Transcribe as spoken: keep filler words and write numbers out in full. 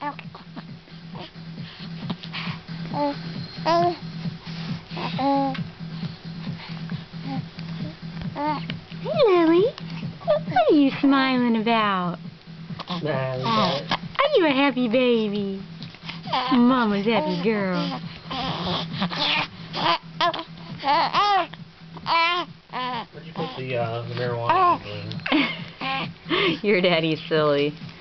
Hey, Lily. What are you smiling about? Smiling about. Are you a happy baby? Mama's happy girl. Where'd you put the, uh, the marijuana? Your daddy's silly.